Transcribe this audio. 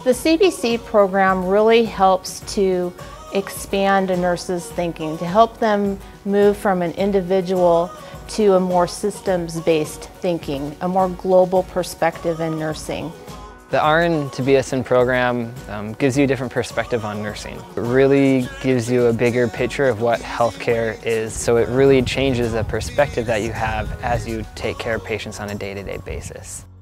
The CBC program really helps to expand a nurse's thinking, to help them move from an individual to a more systems-based thinking, a more global perspective in nursing. The RN-BSN program gives you a different perspective on nursing. It really gives you a bigger picture of what healthcare is, so it really changes the perspective that you have as you take care of patients on a day-to-day basis.